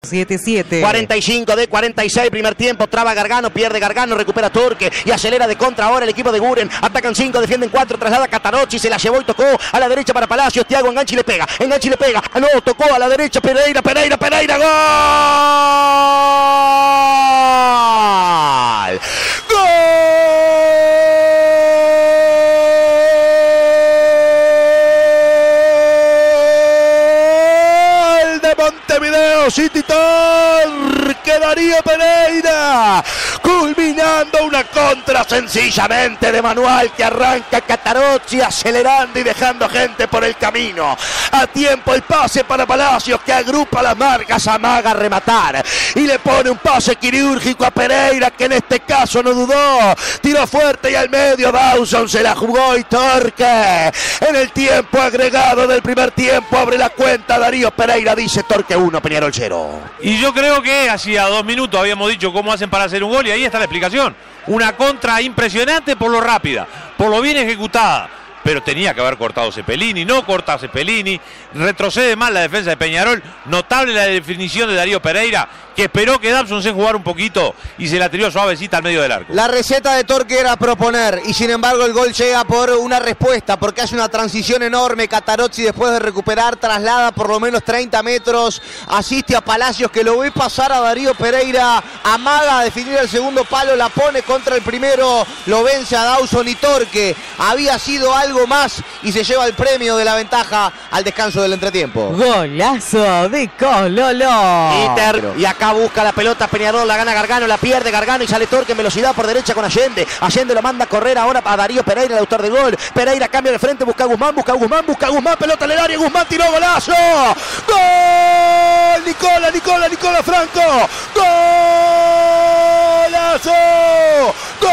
7-7. 45 de 46, primer tiempo, traba Gargano, pierde Gargano, recupera Torque y acelera de contra ahora el equipo de Guren. Atacan 5, defienden 4, traslada Catarocci, se la llevó y tocó a la derecha para Palacios. Thiago engancha y le pega, no, tocó a la derecha, Pereira, ¡gol! Montevideo City Torque, Darío Pereira, culminando una contra sencillamente de manual que arranca Catarocci acelerando y dejando gente por el camino. A tiempo el pase para Palacios que agrupa las marcas, amaga a rematar y le pone un pase quirúrgico a Pereira que en este caso no dudó, tiró fuerte y al medio Dawson se la jugó y Torque en el tiempo agregado del primer tiempo abre la cuenta. Darío Pereira dice Torque 1, Peñarol 0. Y yo creo que hacía 2 minutos habíamos dicho cómo hacen para hacer un gol y ahí está la explicación. Una contra impresionante por lo rápida, por lo bien ejecutada. Pero tenía que haber cortado Cepelini, no corta Cepelini, retrocede mal la defensa de Peñarol, notable la definición de Darío Pereira, que esperó que Dawson se jugara un poquito y se la tiró suavecita al medio del arco. La receta de Torque era proponer y sin embargo el gol llega por una respuesta, porque hace una transición enorme. Catarocci después de recuperar traslada por lo menos 30 metros, asiste a Palacios que lo ve pasar a Darío Pereira, amaga a definir el segundo palo, la pone contra el primero, lo vence a Dawson y Torque había sido algo más y se lleva el premio de la ventaja al descanso del entretiempo. Golazo de Cololo. Inter, y acá busca la pelota Peñarol, la gana Gargano, la pierde Gargano y sale Torque en velocidad por derecha con Allende. Allende lo manda a correr ahora a Darío Pereira, el autor del gol. Pereira cambia de frente, busca a Guzmán, pelota en el área, Guzmán tiró, golazo. ¡Gol! Nicola Franco. ¡Golazo! ¡Gol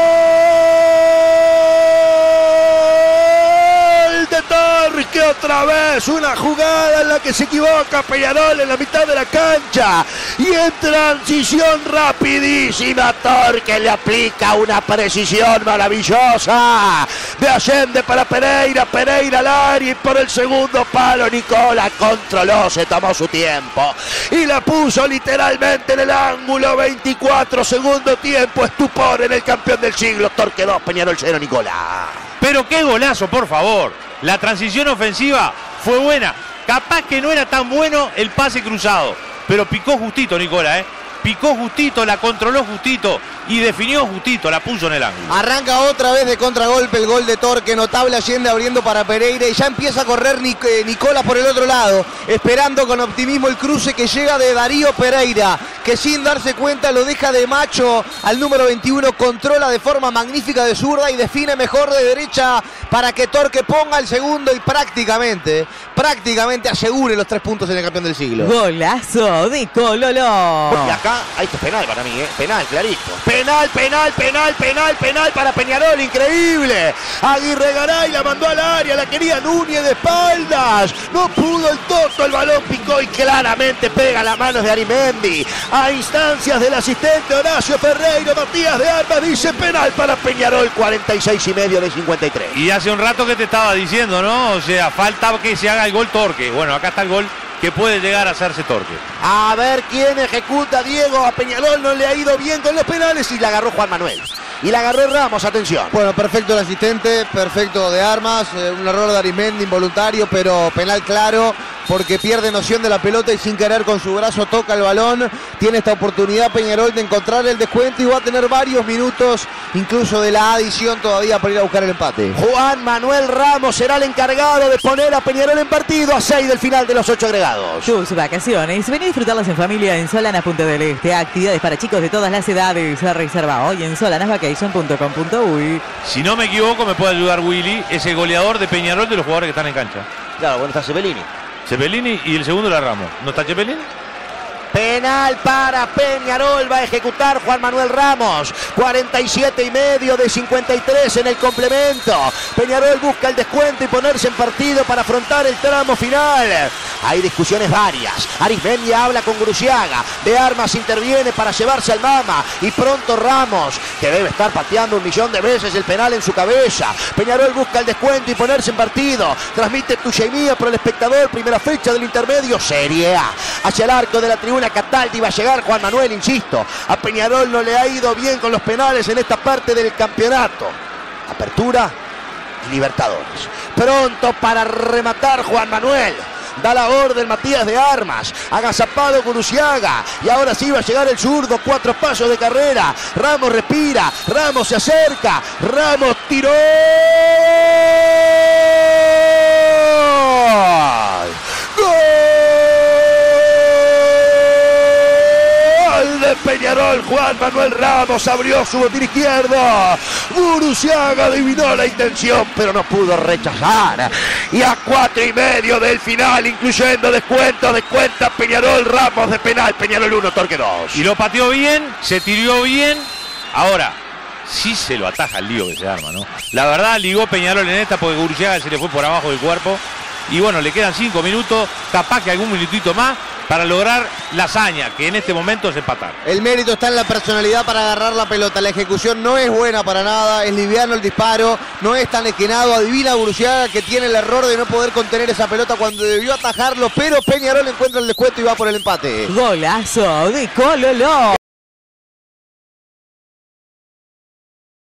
de Torque! Otra vez una jugada en la que se equivoca Peñarol en la mitad de la cancha y en transición rapidísima Torque le aplica una precisión maravillosa de Allende para Pereira al área y por el segundo palo Nicola controló, se tomó su tiempo y la puso literalmente en el ángulo. 24 segundo tiempo, estupor en el campeón del siglo. Torque 2, Peñarol 0, Nicola. Pero qué golazo, por favor. La transición ofensiva fue buena. Capaz que no era tan bueno el pase cruzado, pero picó justito Nicola, picó justito, la controló justito y definió justito, la puso en el ángulo. Arranca otra vez de contragolpe el gol de Torque, notable Allende abriendo para Pereira y ya empieza a correr Nicola por el otro lado, esperando con optimismo el cruce que llega de Darío Pereira, que sin darse cuenta lo deja de macho al número 21, controla de forma magnífica de zurda y define mejor de derecha para que Torque ponga el segundo y prácticamente asegure los 3 puntos en el campeón del siglo. Golazo de Cololo. Y acá, ahí está penal para mí, penal, clarito. Penal para Peñarol, increíble. Aguirre Garay la mandó al área, la quería Núñez de espaldas. No pudo el Toto, el balón picó y claramente pega las manos de Arimendi. A instancias del asistente Horacio Ferreira, Matías de Armas dice penal para Peñarol, 46,5 de 53. Y hace un rato que te estaba diciendo, ¿no? O sea, falta que se haga el gol Torque. Bueno, acá está el gol que puede llegar a hacerse Torque. A ver quién ejecuta, Diego. A Peñarol no le ha ido bien con los penales y la agarró Juan Manuel. Y la agarró Ramos, atención. Bueno, perfecto el asistente, perfecto de Armas, un error de Arimendi involuntario, pero penal claro, porque pierde noción de la pelota y sin querer con su brazo toca el balón. Tiene esta oportunidad Peñarol de encontrar el descuento y va a tener varios minutos, incluso de la adición todavía para ir a buscar el empate. Juan Manuel Ramos será el encargado de poner a Peñarol en partido a 6 del final de los 8 agregados. Tus vacaciones, vení a disfrutarlas en familia en Solana Punta del Este. Actividades para chicos de todas las edades. Reserva hoy en solanasvacation.com.uy. Si no me equivoco, me puede ayudar Willy, ese goleador de Peñarol de los jugadores que están en cancha. Claro, bueno, está Cepelini y el segundo la Ramos. ¿No está Cepelini? Penal para Peñarol, va a ejecutar Juan Manuel Ramos. 47,5 de 53 en el complemento. Peñarol busca el descuento y ponerse en partido para afrontar el tramo final. Hay discusiones varias. Arismendi habla con Guruziaga. De Armas interviene para llevarse al Mama. Y pronto Ramos, que debe estar pateando 1.000.000 de veces el penal en su cabeza. Peñarol busca el descuento y ponerse en partido. Transmite Tuyeimía por el espectador. Primera fecha del intermedio. Serie A. Hacia el arco de la tribuna Cataldi va a llegar Juan Manuel, insisto. A Peñarol no le ha ido bien con los penales en esta parte del campeonato. Apertura y Libertadores. Pronto para rematar Juan Manuel. Da la orden Matías de Armas. Agazapado Guruziaga. Y ahora sí va a llegar el zurdo. 4 pasos de carrera. Ramos respira. Ramos se acerca. Ramos tiró. De Peñarol, Juan Manuel Ramos abrió su botín izquierdo. Guruziaga adivinó la intención, pero no pudo rechazar. Y a 4:30 del final, incluyendo descuento, descuenta Peñarol. Ramos de penal, Peñarol 1, Torque 2. Y lo pateó bien, se tiró bien. Ahora, sí se lo ataja el lío que se arma, ¿no? La verdad, ligó Peñarol en esta porque Guruziaga se le fue por abajo del cuerpo. Y bueno, le quedan 5 minutos, capaz que algún minutito más, para lograr la hazaña, que en este momento es empatar. El mérito está en la personalidad para agarrar la pelota. La ejecución no es buena para nada, es liviano el disparo, no es tan esquinado. Adivina Guruziaga que tiene el error de no poder contener esa pelota cuando debió atajarlo, pero Peñarol encuentra el descuento y va por el empate. Golazo de Colo-Ló.